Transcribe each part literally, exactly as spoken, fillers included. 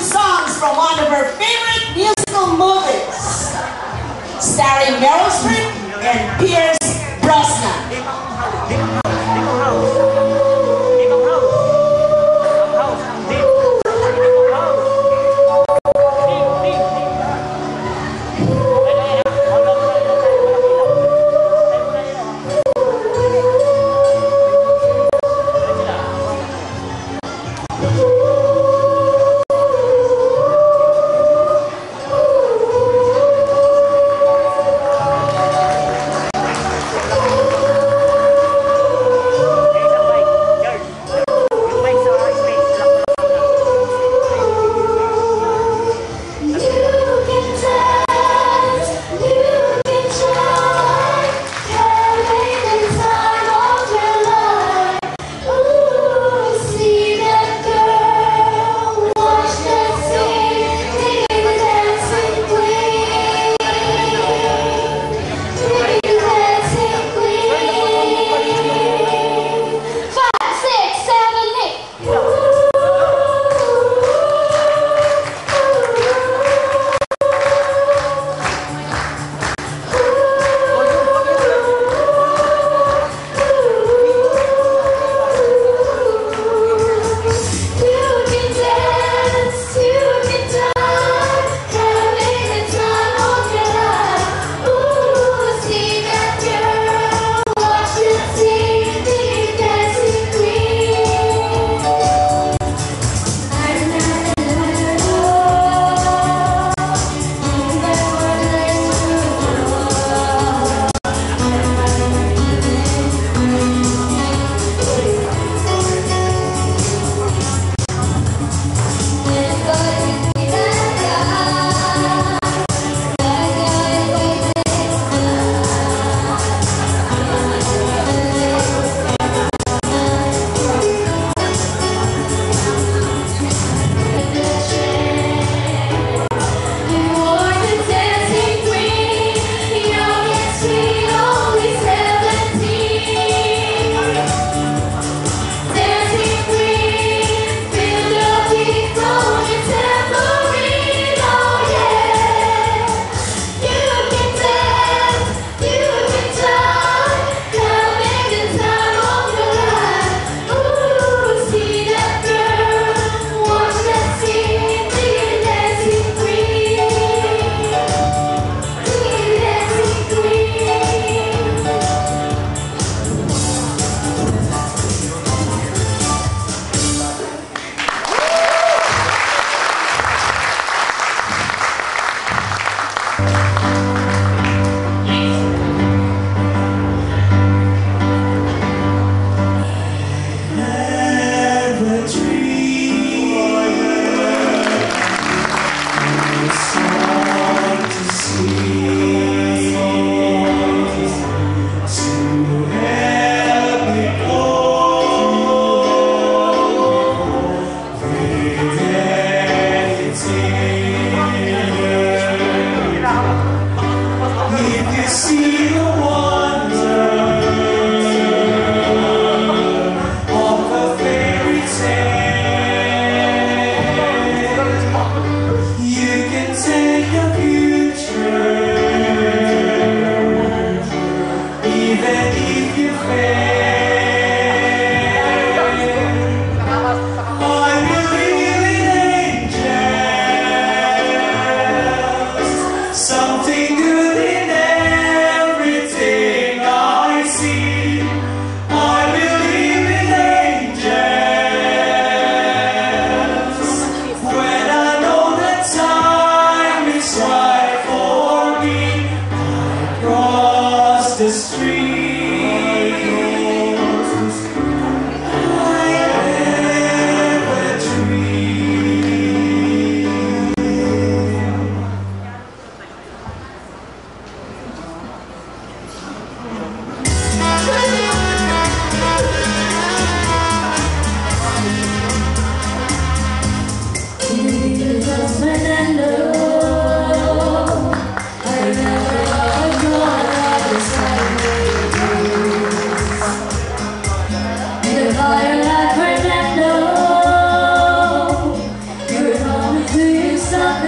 songs from one of her favorite musical movies, starring Meryl Streep and Pierce Brosnan.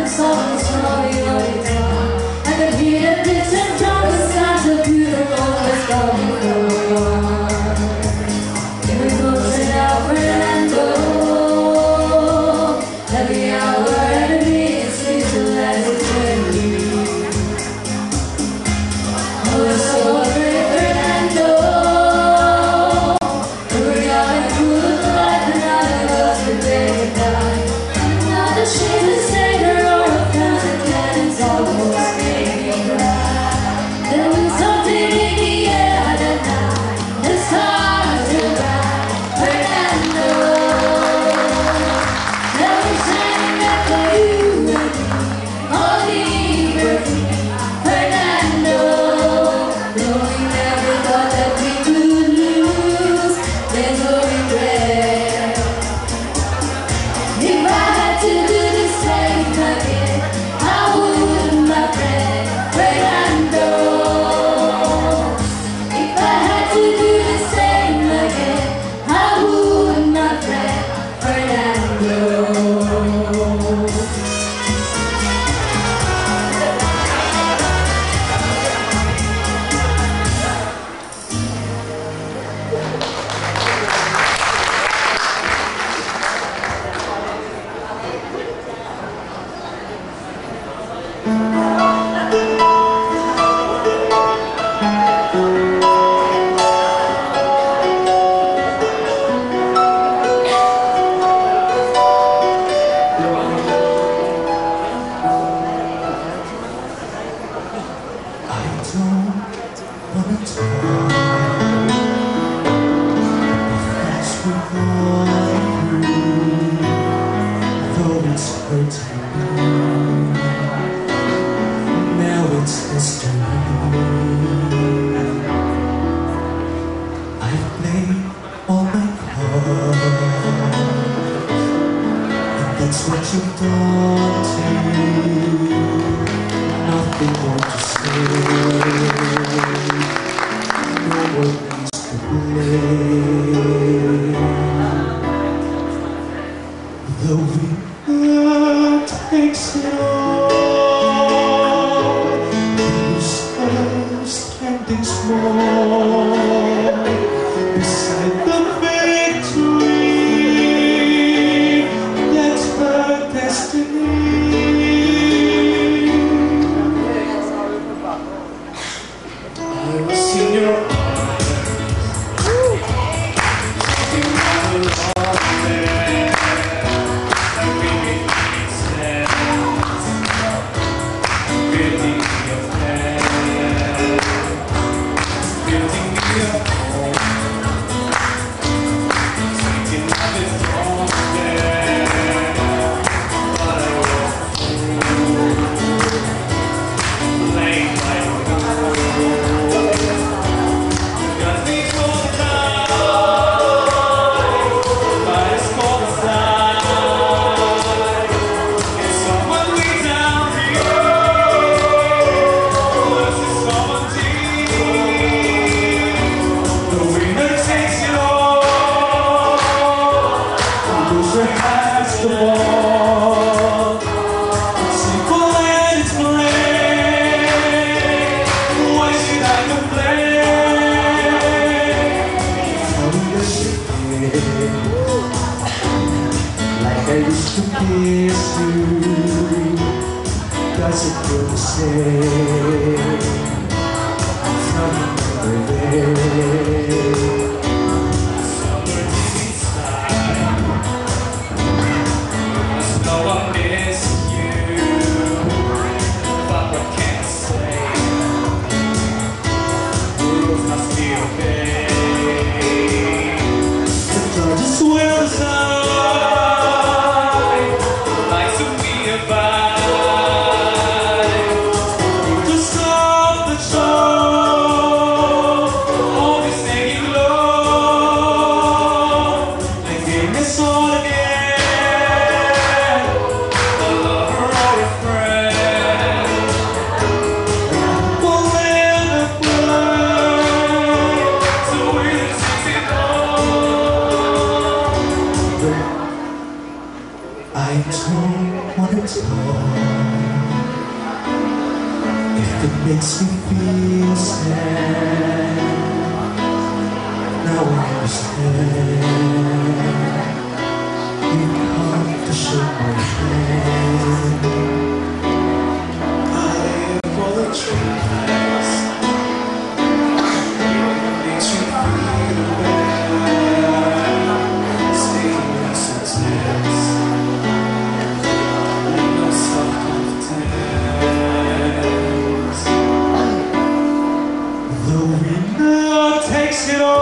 and softly slowly on its own. I could hear the distant drums, the sounds of beautiful was coming from. Here we go, straight out Fernando. Every hour and a minute seems to last eternity. Oh, it's so great, Fernando. We were young and full of life, and now we lost the day to die. Now the shame is savior or a thousand cannons almost made me cry. There was something in the air that night, the stars were bright, Fernando. Now we're shining up for you and me, all liberty, Fernando. Though we never thought that we could lose, there's no regret. If I had to do the same again, I would, my friend, Fernando. If I had to do the same again, I would, my friend, Fernando. That's what you've done to me. Nothing more to say. No one is to blame. The wind takes it all. You stand standing small beside the victory. Like I used to kiss you, does it feel the same? From over there, summer deep inside, I know I miss you, but what can I say? Rules must be obeyed. The judges will decide. I don't want to talk. It makes me feel sad. Now I understand. You come to shake my hand. I am all the trees. It makes you feel bad. Staying innocent tears. No self-confidence. The winner takes it all.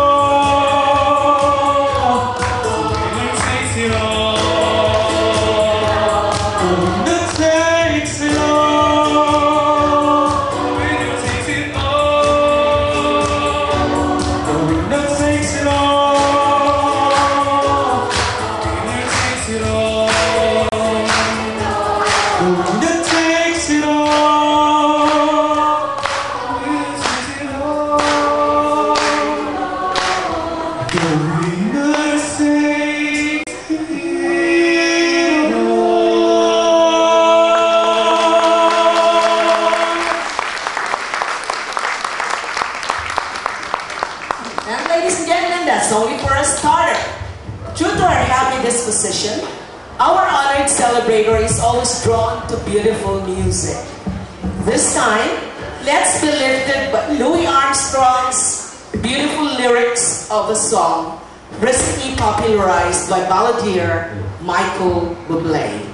And ladies and gentlemen, that's only for a starter. True to our happy disposition, our honored celebrator is always drawn to beautiful music. This time, let's be lifted by Louis Armstrong's beautiful lyrics of the song, recently popularized by balladeer Michael Bublé.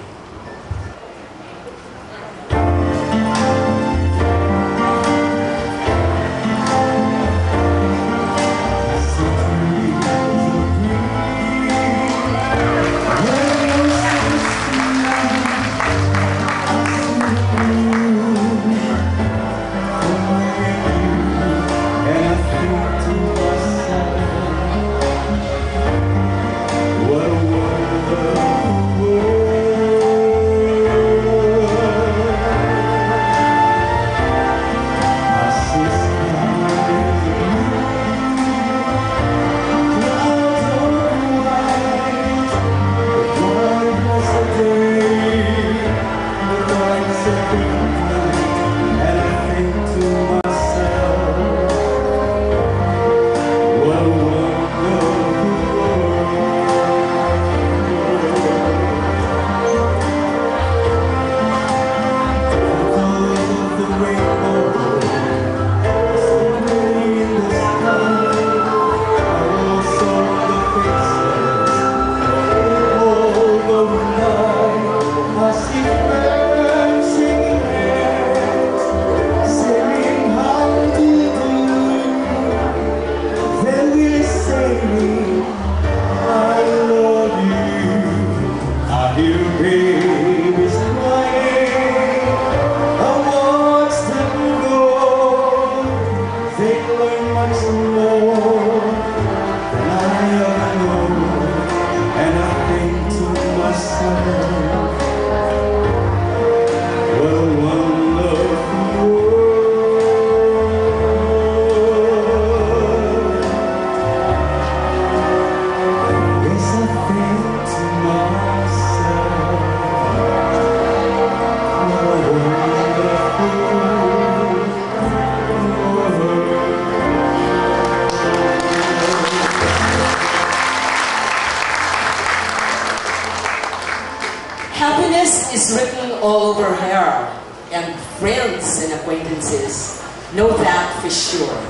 Happiness is written all over her, and friends and acquaintances know that for sure.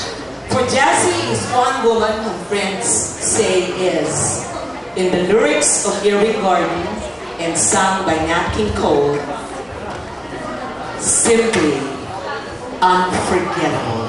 For Jazzie is one woman whom friends say is, in the lyrics of Irving Garden and sung by Nat King Cole, simply unforgettable.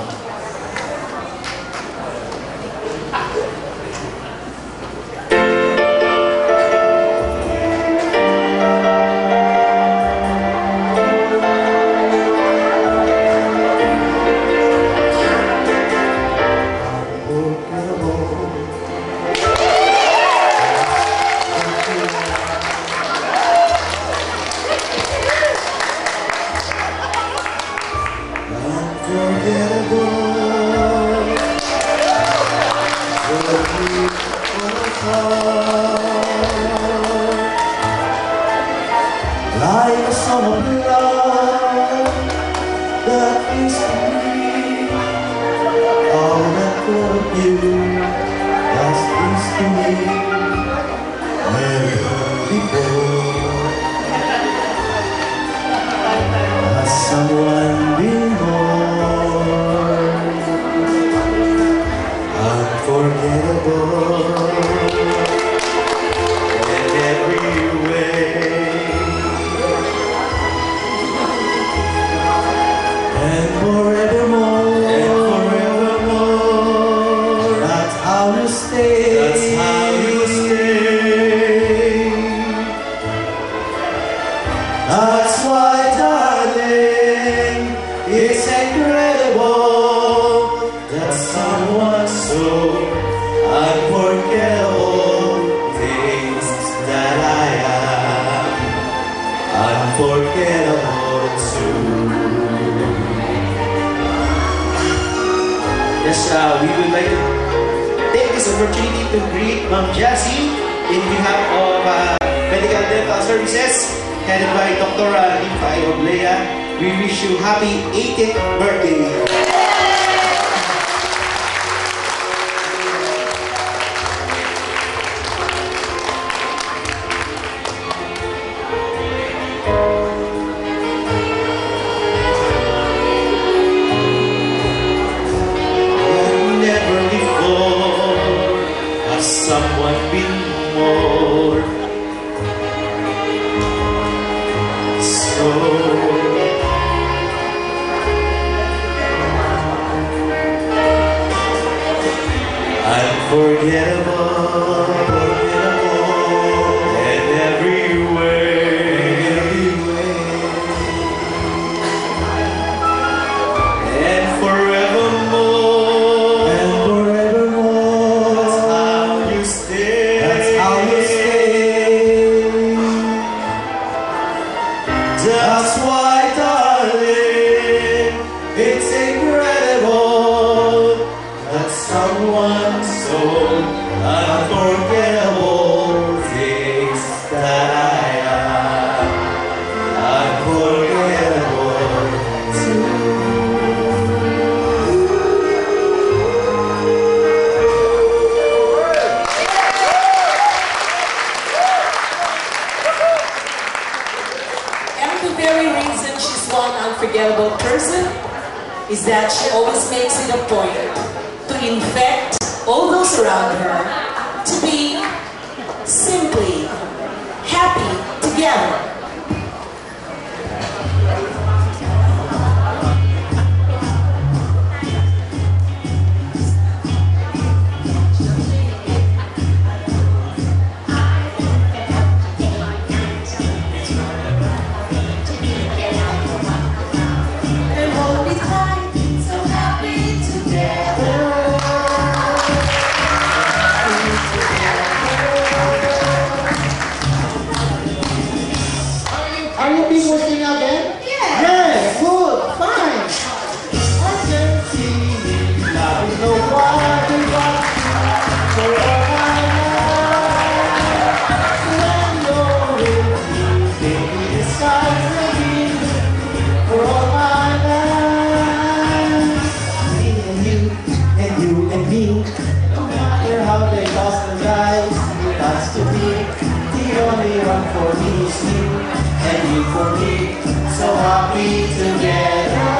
Like a summer love that you as used to be never before. As someone been more unforgettable in every way. And forevermore, and forevermore, that's how you stay, that's how you stay. That's why, darling, it's incredible that someone so unforgettable thinks that I am unforgettable too. Yes, uh, we would like to take this opportunity to greet Ma'am Jazzie in behalf of uh, Medical Dental Services, headed by Doctor Nimfa Oblea. We wish you happy eighteenth birthday. Someone been more so unforgettable, unforgettable in every way, every way. And forevermore, and forevermore, that's how you stay, that's how you stay. That's why, darling, it's incredible that someone so unforgettable thinks that I am unforgettable too. And the very reason she's one unforgettable person is that she always makes it a point to infect all those around her to be simply happy together. And hold me tight, so happy together. Are you being working out then? Yeah. Yes, good, fine. I can see now you know what we want for all my life. When you're with me, baby, the sky's the limit for all my life. Me and you, and you and me, no matter how they lost their lives, it has to be the only one for me is you. And you for me, so happy together.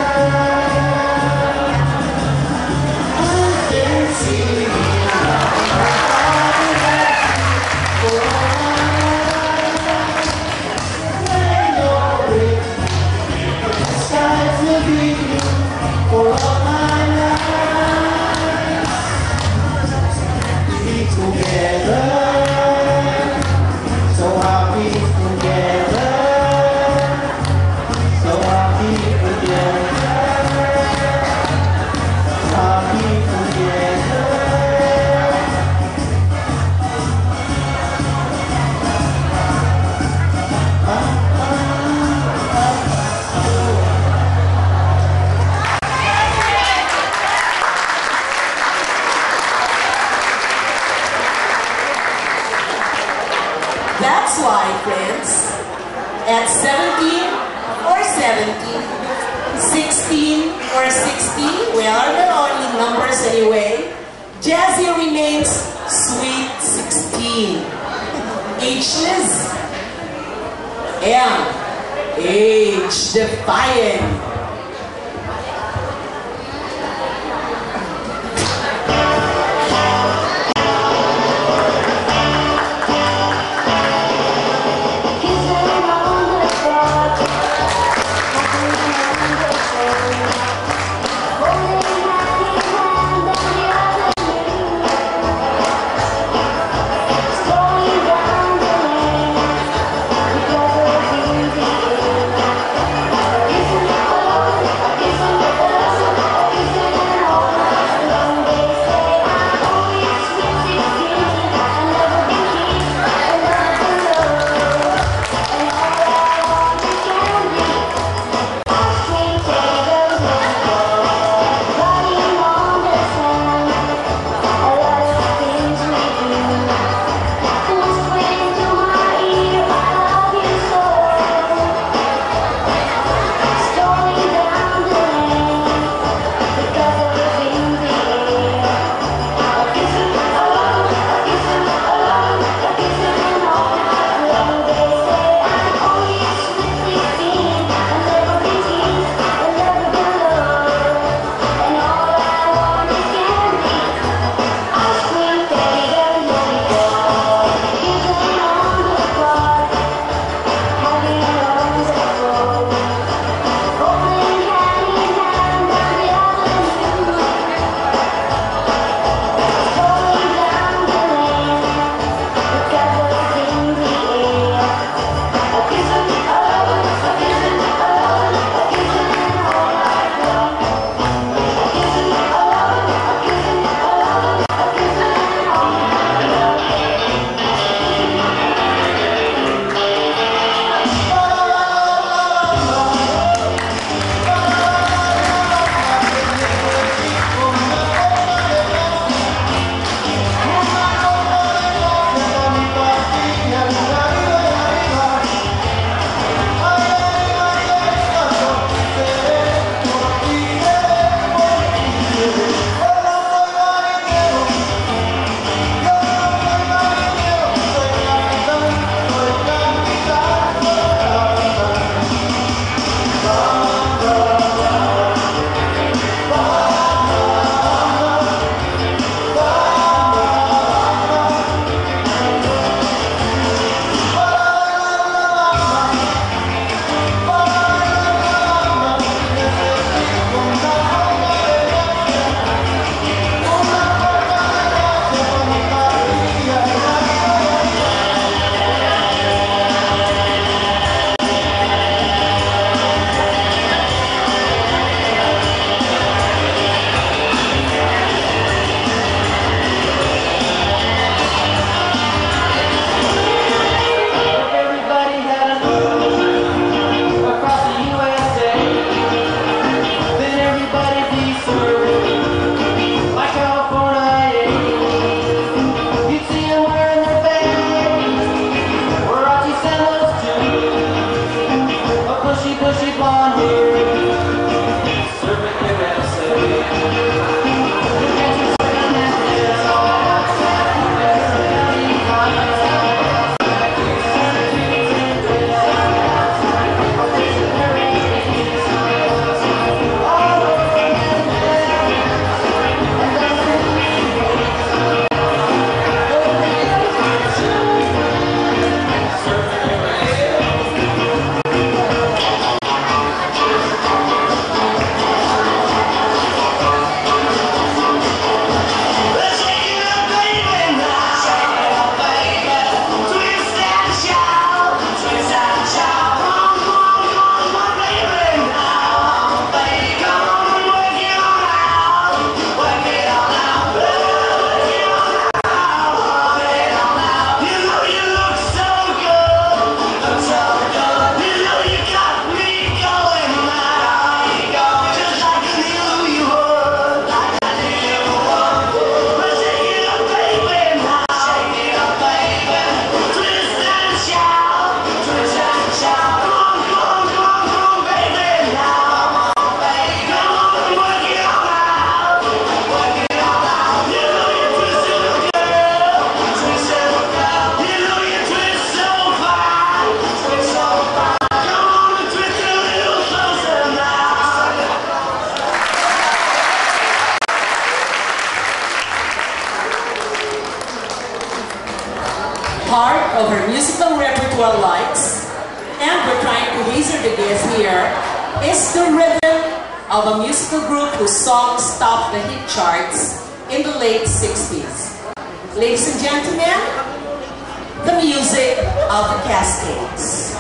I can see you now. For all my life. When you're with me, the skies will be blue. For all my life. Be together. So happy together. So happy together, happy together. That's why, friends, at seventeen or seventeen, sixteen or sixty, well, they're only numbers anyway, Jazzie remains sweet sixteen, ageless, and age-defying. Listen winner is the rhythm of a musical group whose songs topped the hit charts in the late sixties. Ladies and gentlemen, the music of the Cascades.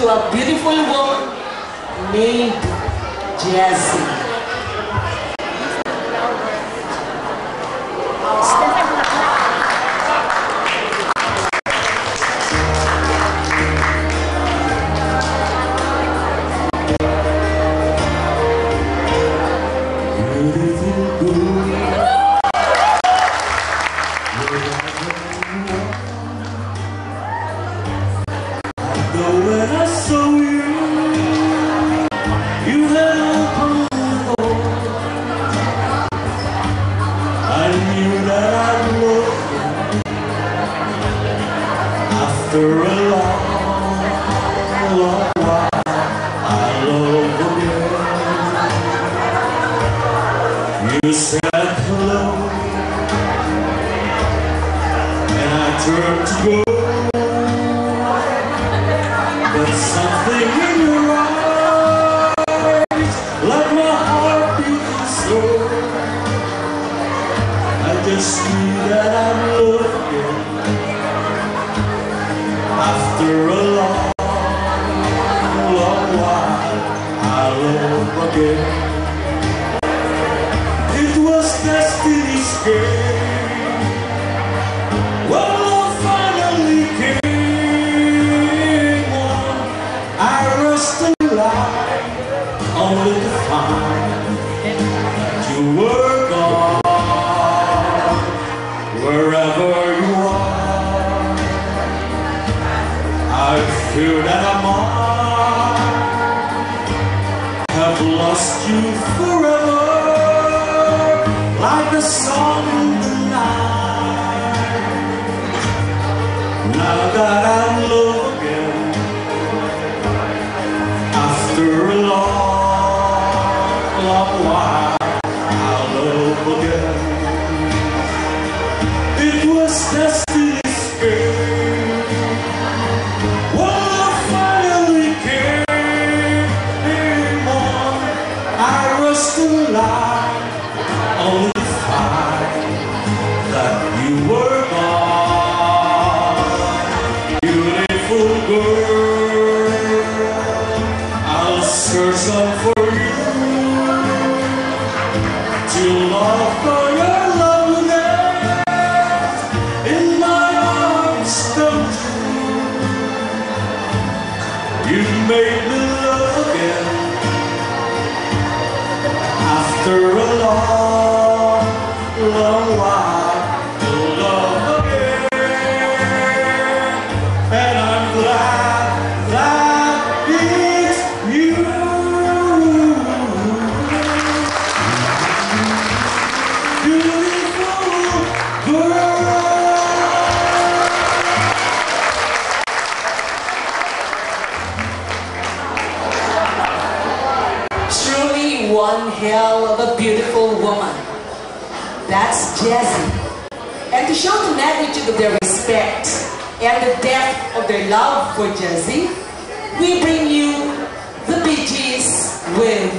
to a beautiful woman named Jazzie. After a long, long while, I love again. You said hello, and I turned to go, but something in your eyes let my heart beat slow. I just knew that I'm looking. After a long, long while, I love again. It was destiny's game. Well, love finally came on. I rushed the line, only to find that you were gone. Wherever you are, I fear that I might have lost you forever, like the sun in the night. Now that I'm loved again, after a long, long while, I'll love again. It was destiny's game. The line, only to find that you were gone. Beautiful girl, I'll search on for you till offer your loveliness in my arms come true. You made me love again. After a long, long while, to love again, and I'm glad that it's you. Beautiful One hell of a beautiful woman. That's Jazzie. And to show the magnitude of their respect and the depth of their love for Jazzie, we bring you the Bee Gees with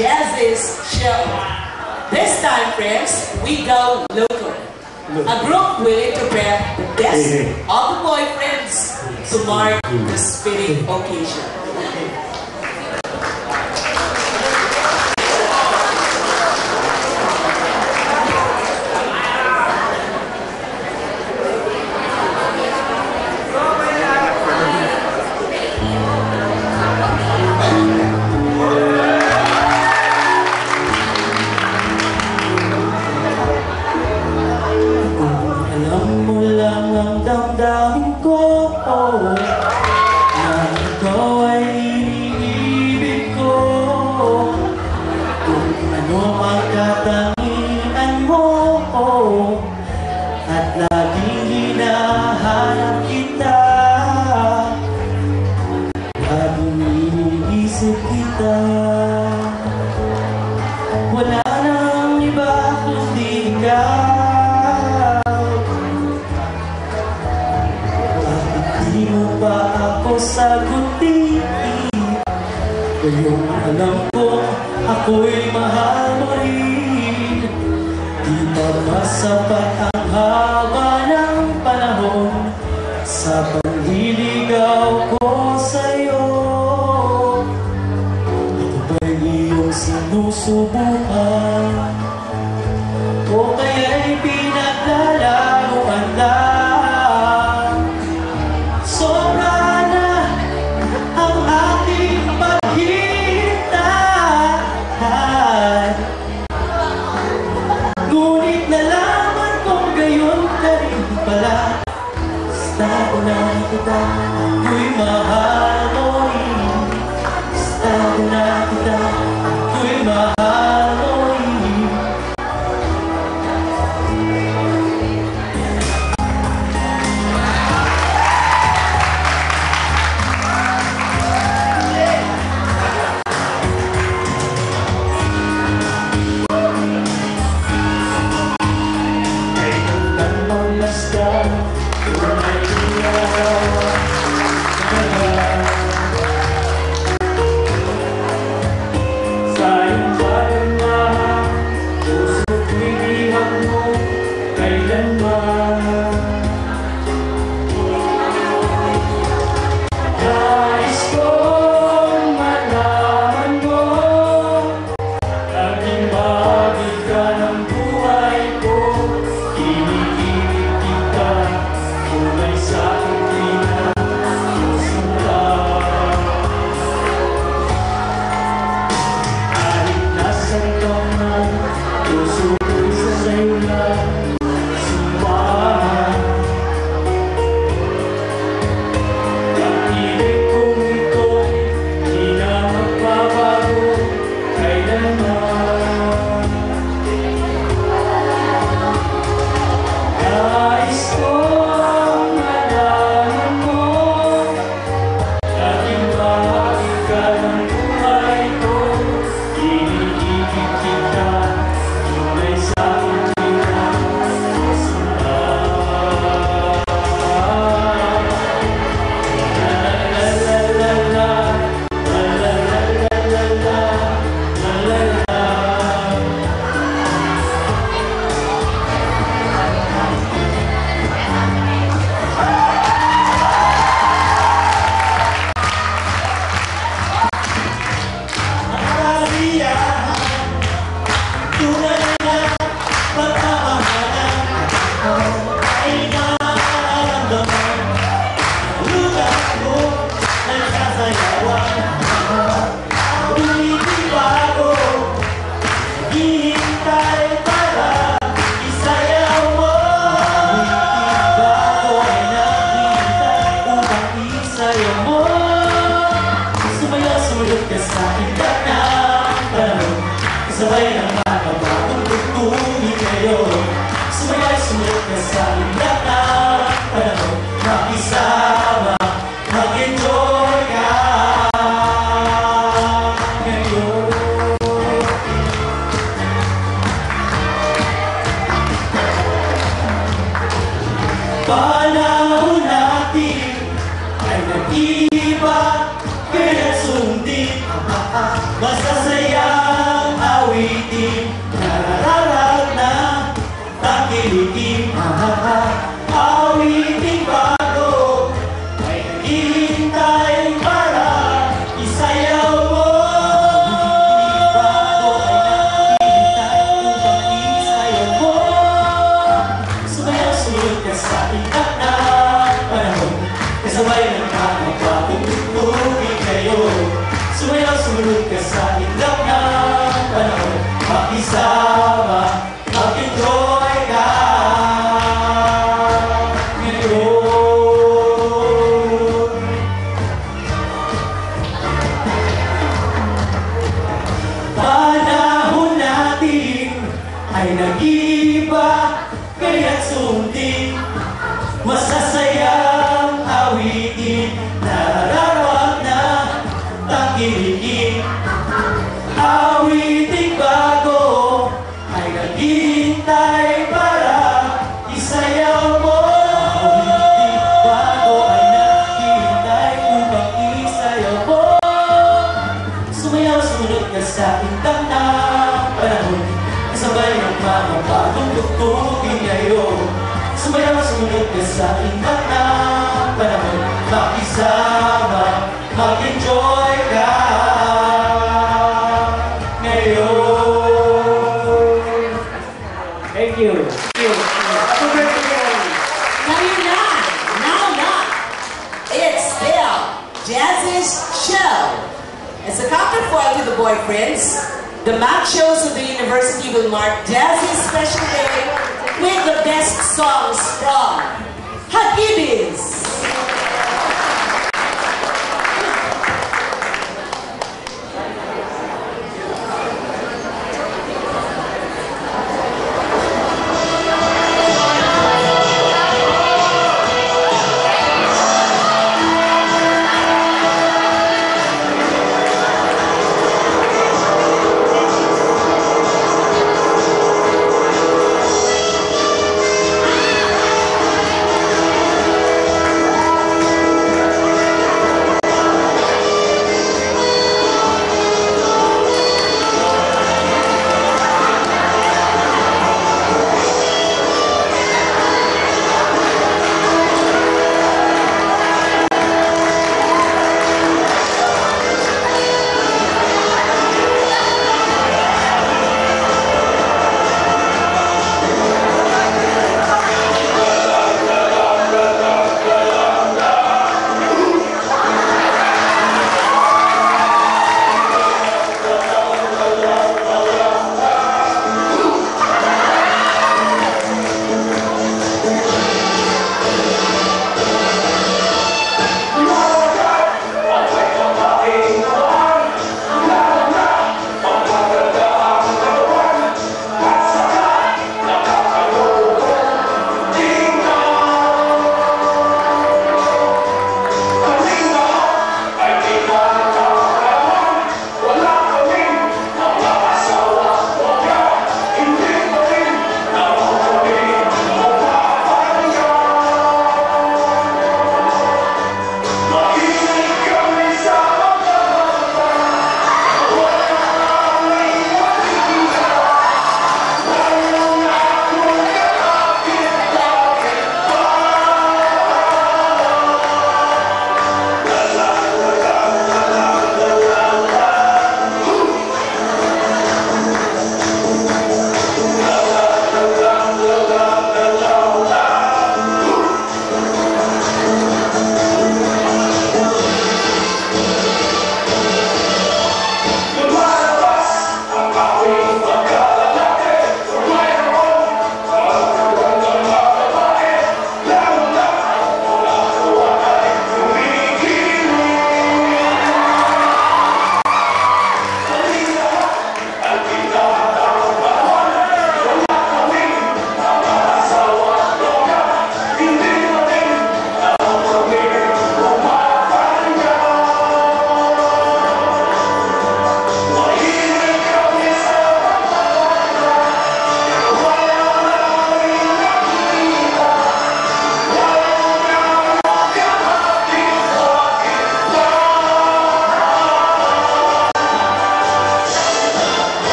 Jazzie's show. This time, friends, we go local. A group will interpret the best of the boyfriends to mark this fitting occasion. Damdamin ko, oh, na ikaw ay iniibig ko. Kung ano ang katangian mo, oh, at laging hinahanap kita, laging iniisip kita. Wala nang iba kundi ikaw. Di mo ba ako sagutin? Ngayong alam ko ako'y mahal mo rin. Di ba masapat ang haba ng panahon sa panliligaw ko sa'yo? Ito ba'y iyong sinusubukan? O kaya'y pinaglalaruan lang? Sobra na ang ating paghihintay, ngunit nalaman kong gayon ka rin pala. Basta ko na kita, ako'y mahal mo rin. Basta ko na kita, ako'y mahal mo rin. Sabay ang mga bagong tugtugin ngayon. Sumayay sumunod ka sa indak ng panahon. Makisama, mag-enjoy ka ngayon. Panahon natin ay nag-iisip naghihintay para isayaw mo. Sumayaw-sunod ka sa itak na panahon, kasabay ng kakapagong tugtugin kayo. Sumayaw-sunod ka sa itak na panahon, makisama, mag-enjoy ka ngayon. Panahon natin ay nag-iiba, kaya't sundin masasayang awitin, nararawat na tangkilikin. Awiting bago ay naghihintay para isayaw mo. Awiting bago ay naghihintay upang isayaw mo. Sumayaw-sunod ka sa intang na panahon, kasabay ng mga bagong tugtugin ngayon. Sumayaw-sunod ka sa intang na panahon, makisama, mag-enjoy ka ngayon. Thank you. Thank you. Happy birthday. Now you're not. Now not. It's still Jazzie's show. As a counterfoil to the boyfriends, the match shows of the university will mark Jazzie's special day with the best songs from Hagibis.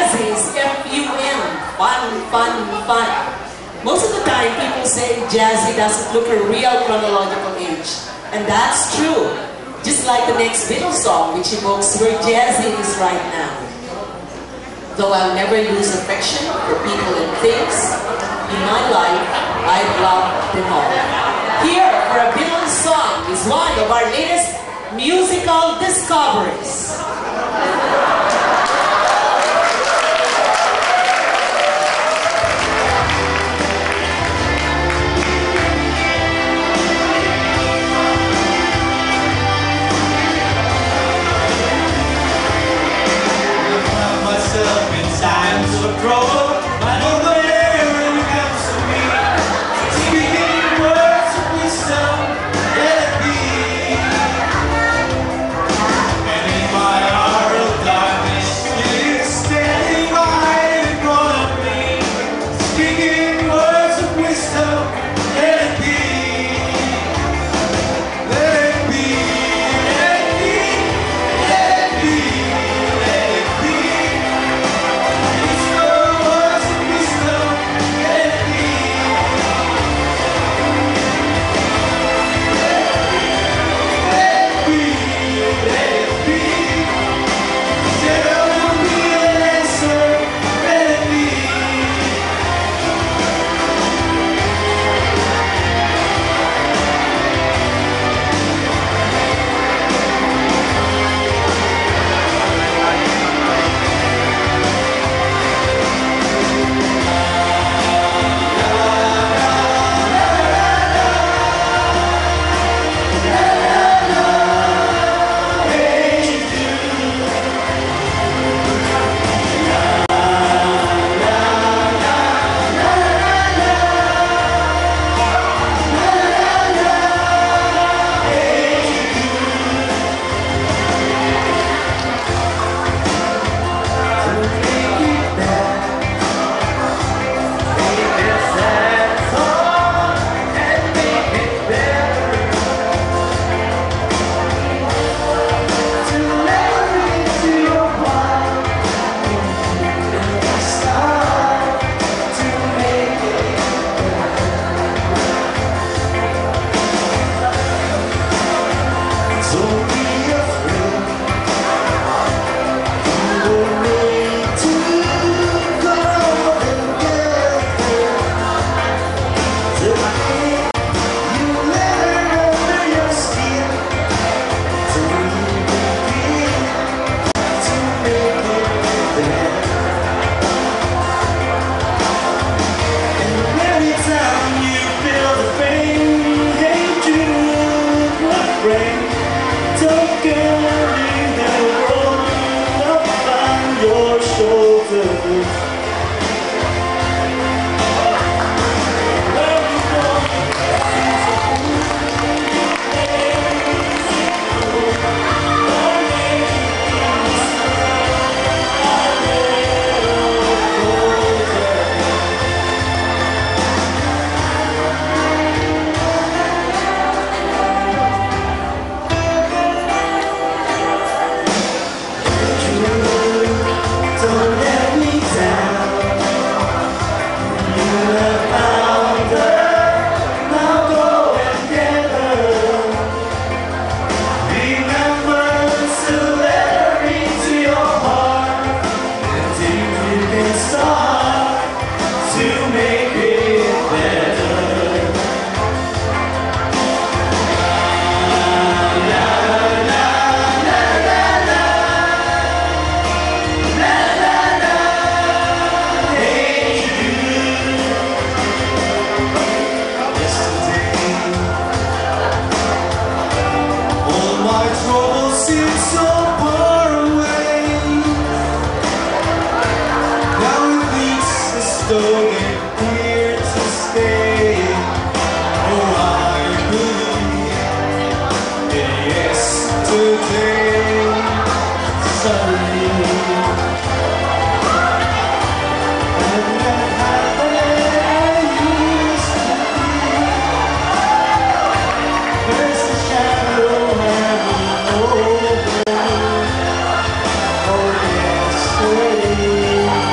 Jazzie is F U N, fun, fun, fun. Most of the time people say Jazzie doesn't look a real chronological age. And that's true. Just like the next Beatles song, which evokes where Jazzie is right now. Though I'll never lose affection for people and things, in my life, I've loved them all. Here, for a Beatles song, is one of our latest musical discoveries. In times of trouble, I know the air comes to me, speaking words of wisdom, let it be. And in my hour of darkness, you is standing right in front of me, speaking words of wisdom, let it be. Let it be, let it be, let it be, let it be. Oh, yes,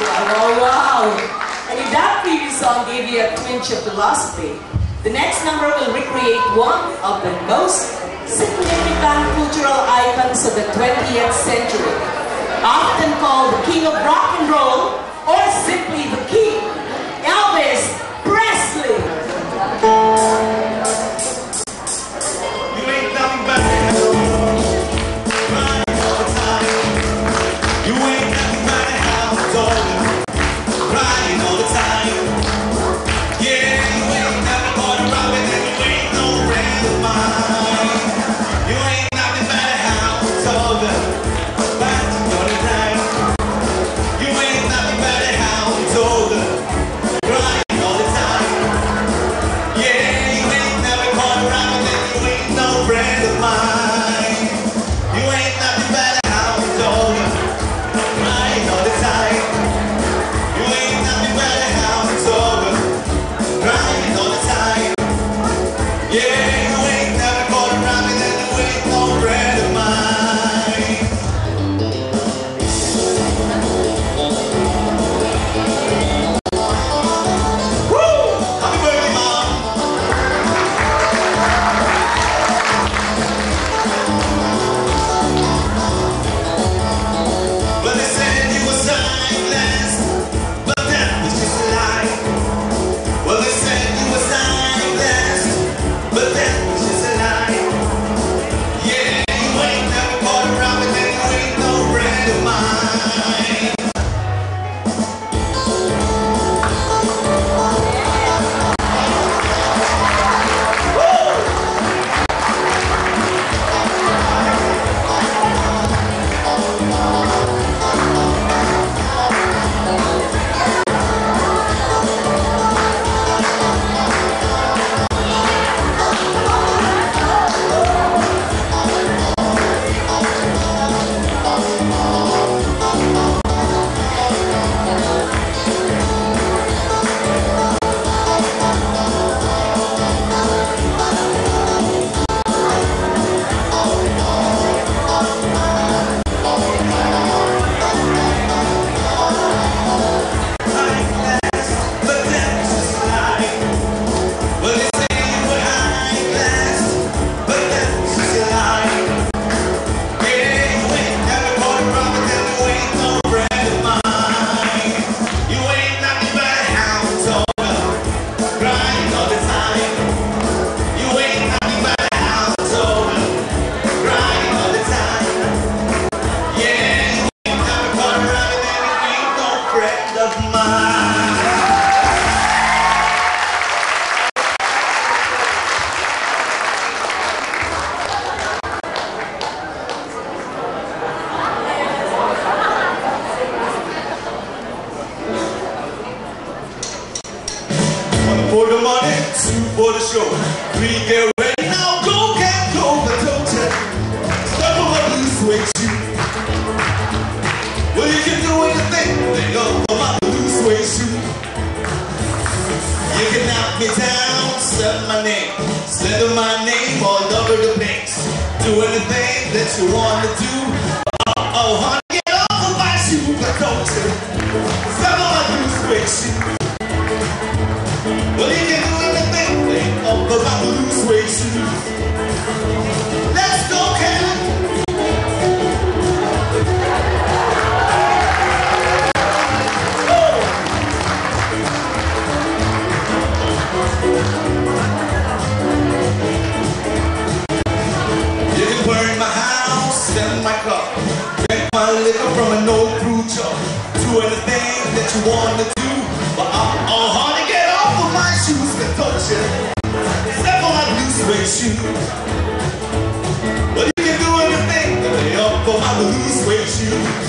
Oh, wow. And if that previous song gave you a twinge of philosophy, the next number will recreate one of the most significant cultural icons of the twentieth century, often called the King of Rock and Roll, or simply the King, Elvis Presley. You ain't nothing but a house, crying all the time. You ain't nothing but a house dog, crying all the time. Yeah, you ain't nothing but a robin and you ain't no friend of mine. You ain't nothing but a house dog, crying all the time. You ain't nothing but a house dog, crying all the time. Yeah, you ain't never caught a robin and you ain't no friend of mine. You ain't nothing but a house dog, crying all the time. You ain't nothing but a house dog, crying all the time. Yeah, you ain't never caught a robin and you ain't no friend of mine. Woo! Happy birthday, Mom! Well, they said you were timeless, but that was just a lie. Well, they said you were timeless, but that was just a lie. Yeah, you ain't never caught a robin and you ain't no friend of mine. For the money, two for the show, three get ready now, go can't go, but don't you step on my blue suede shoe. Well, you can do anything, they go on my blue suede shoe. You can knock me down, slap my name, slander my name all over the place. Do anything that you wanna do. Oh, oh, honey, get off of my shoe, but don't you step on my blue suede shoe. Well, you can do anything, think up about the loose suede shoes. Let's go, Cat! You can burn my house and my car, drink my liquor from an old brew jar. Do anything that you want to do, but I'm all hard to get off of my shoes, but don't you step on my blue suede shoes. Well, you can do anything, lay up on my blue suede shoes.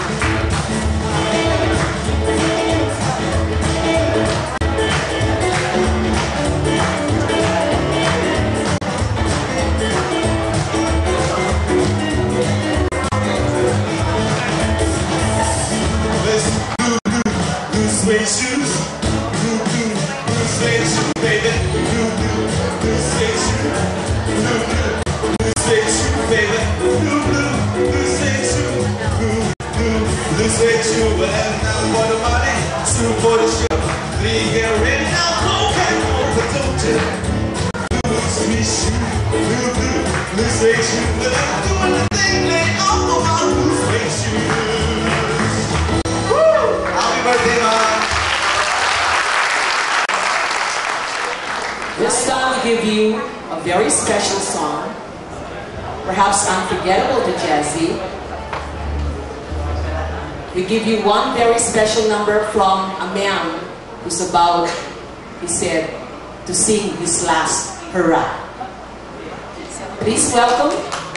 Suede shoes, blue, blue, blue suede shoes, baby. Blue, blue, blue suede shoes, blue, blue, blue suede shoes, baby. Blue, blue, blue suede shoes, blue, blue, blue suede shoes. Well, now what am I? for the show. Please get ready now, okay, but don't you lose me, shoot, blue, blue, blue suede shoes. But I'm doing the thing they all know about blue suede shoes. Woo! Happy birthday, Mom. This time we give you a very special song, perhaps unforgettable to Jazzie. We give you one very special number from a man who's about, he said, to sing his last hurrah. Please welcome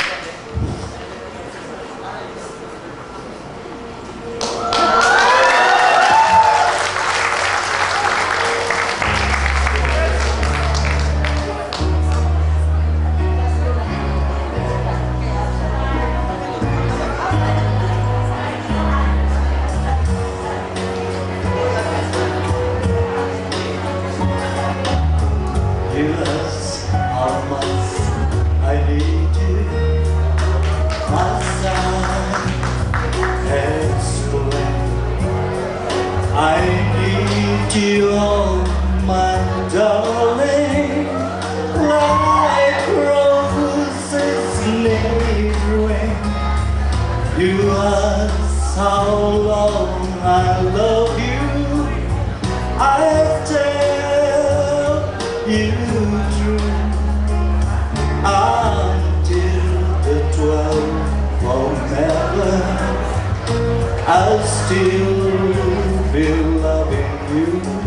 you, oh my darling, like roses laid rain. You ask how long I love you, I tell you true, until the twelfth of heaven, I'll still be loving you.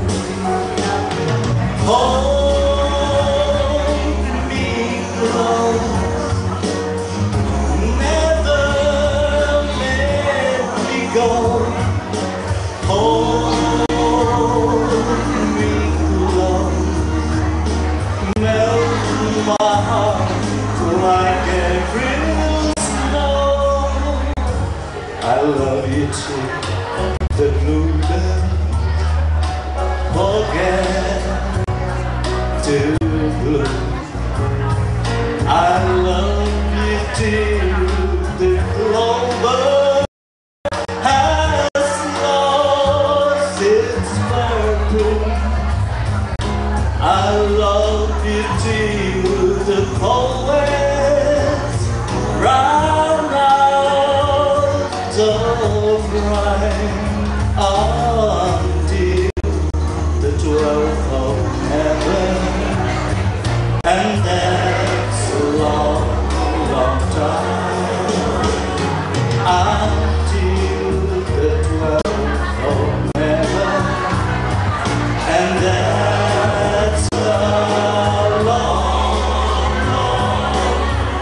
Hold me close, never let me go. Hold me close, melt my heart like April snow. I love you too, the blue bell. Forget to blue. I love you till the clover has lost its purple. I love you till the poets run out of rhyme. Until the twelfth of heaven, and that's a long, long time. Until the twelfth of heaven, and that's a long, long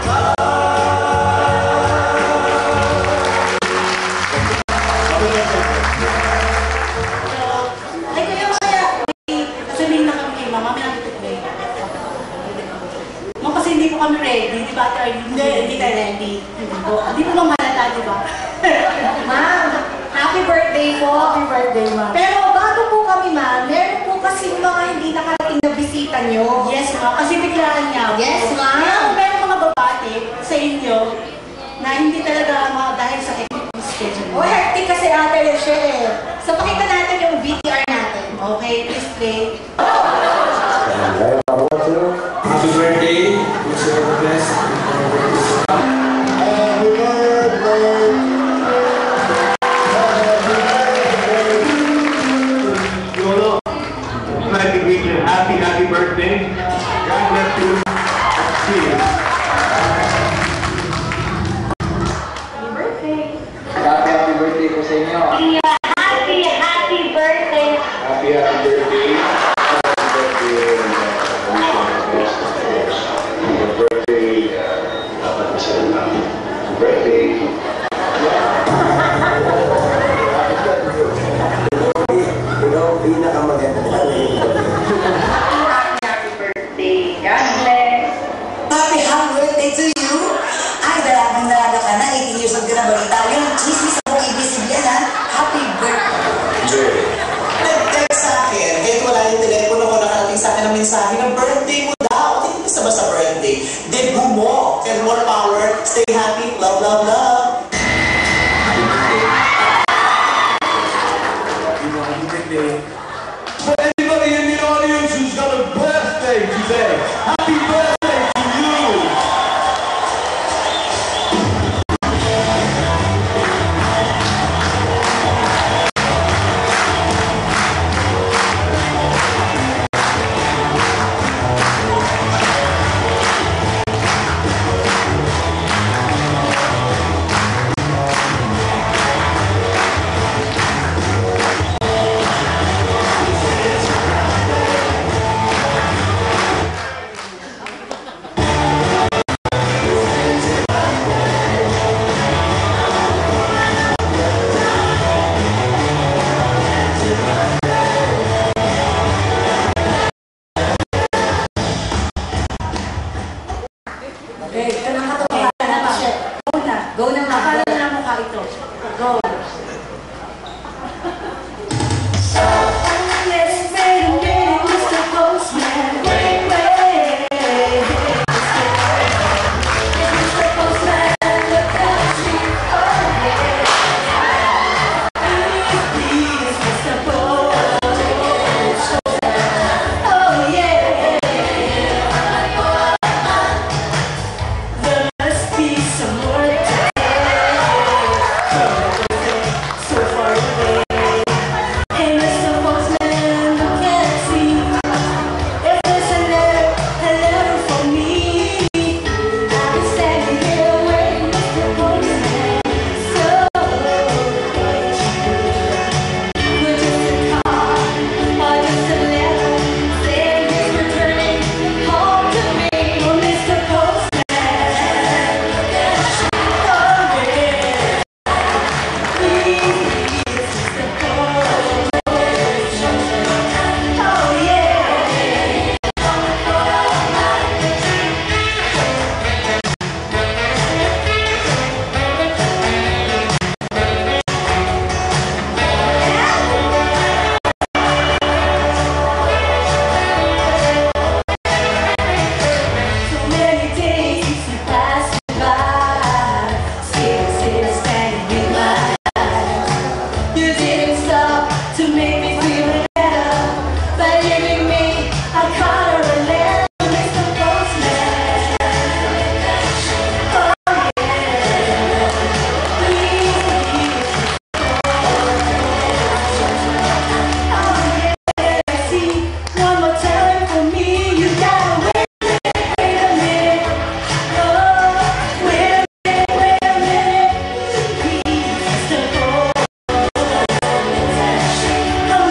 Hindi po kami ready, di ba? Hindi, hindi tayo ready. Hindi po mamalata, di ba? Ma'am, happy birthday po. Happy birthday, ma'am. Pero bago po kami, ma'am, meron po kasi mga hindi nakarating na bisita nyo. Yes, ma'am. Kasi biglaan niya. Yes, ma'am. Kaya kung meron mga babati sa inyo na hindi talaga mga dahil sa schedule. O, hectic kasi ate siya eh. So, pakita natin yung V T R natin. Okay, please play. Happy birthday. Wish you all the best. Happy birthday. Lolo, I'd like to greet you happy, happy birthday. God bless you. See you. Happy birthday. Happy, happy birthday po sa inyo. Happy, happy birthday. Happy, happy birthday. Happy birthday. Dapat masaya lang. Birthday. Ikaw, pinakamaganda. Happy birthday. God bless. Happy, happy birthday to you. Ay, dalagang dalaga ka na. eighteen years old ka na. Balita mo yung chismis na kung ibisig yan, ha? Happy birthday. Nag-text sa akin, kahit wala yung telepono ko, nakarating sa akin ang mensahe na birthday mo daw. Hindi basta basta birthday. Debut mo. And more power. Stay happy. Love, love, love. Happy birthday. birthday. For anybody in the audience who's got a birthday today, happy birthday to you! Okay, ito na katotohanan na ba? Go na. Go na nga. Paano na mukha ito? Go. Let's wait a minute, Mister Postman. Wait, wait. Mister Postman, look at me. Oh, yeah. Please, please, Mister Postman. Oh, yeah. There must be some more time. So far away. Hey, Mister Postman, look and see if there's a letter, a letter for me. I've been standing here waiting, Mister Postman. So, would just a call or just a letter saying he's returning home to me? Oh, Mister Postman. So many days you passed me by, still, still standing in my eyes. You didn't stop to make me feel better by giving me a card or a letter, Mister Postman. Oh yeah, please. Oh yeah, see, one more time for me. You gotta wait, wait a minute. Oh, wait a minute, wait a minute. Please, Mister Postman. Oh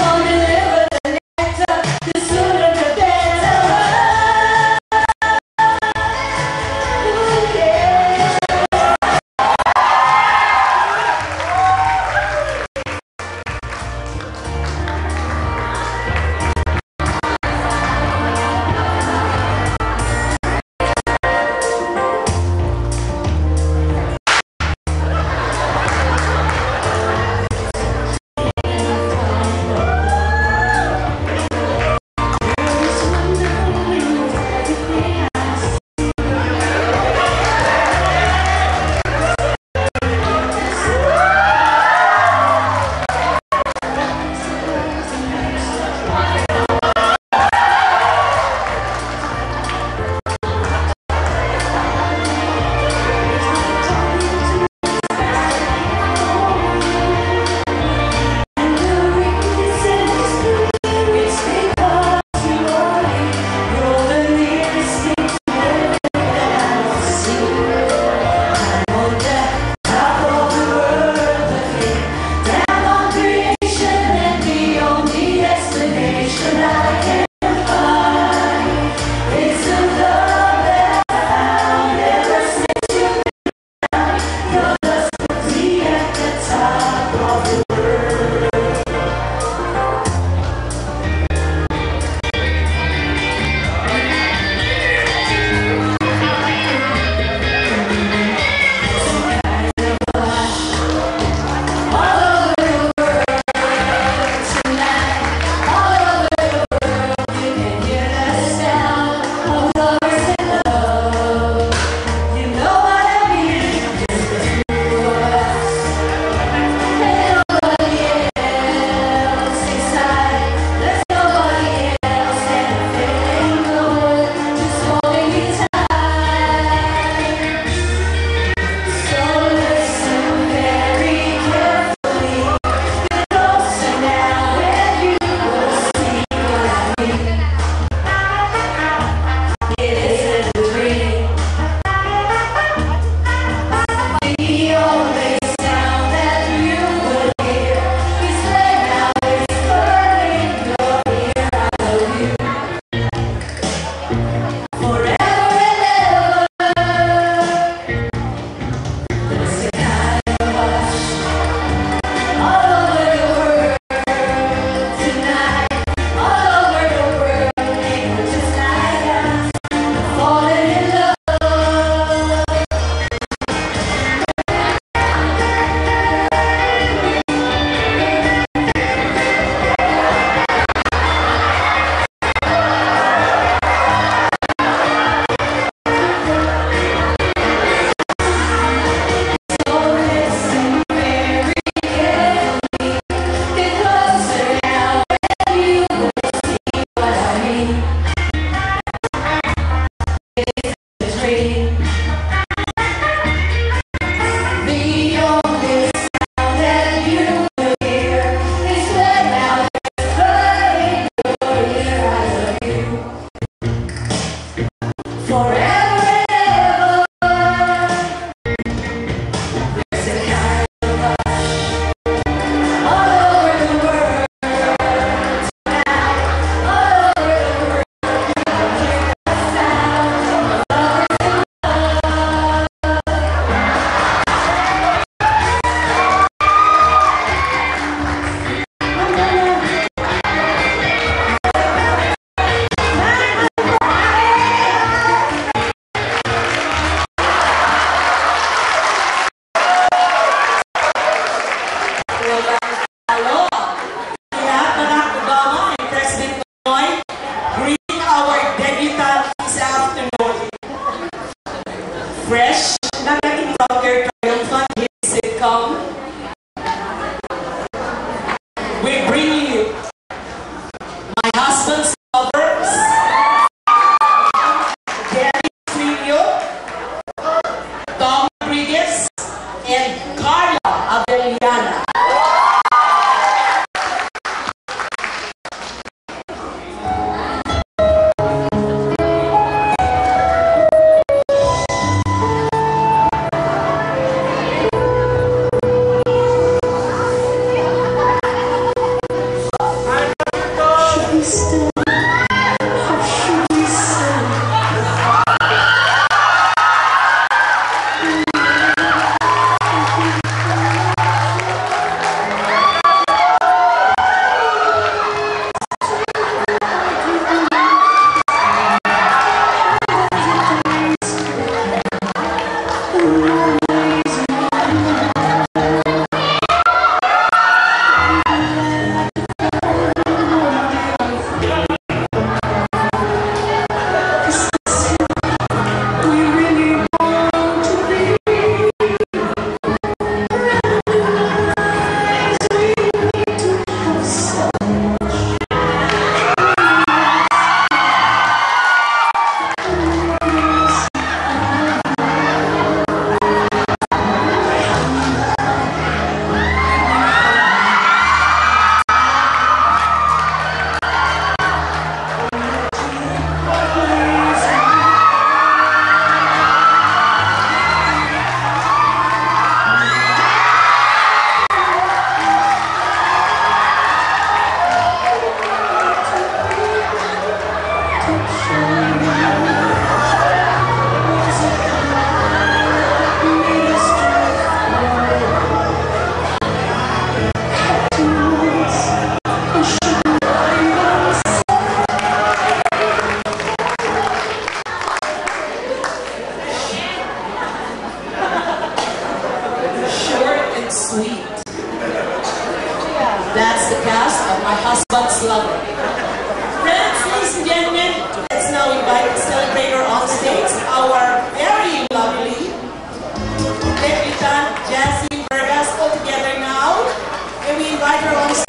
my husband's lover. Friends, ladies and gentlemen, let's now invite the celebrator on stage, our very lovely debutant Jazzie all together now. And we invite her on stage.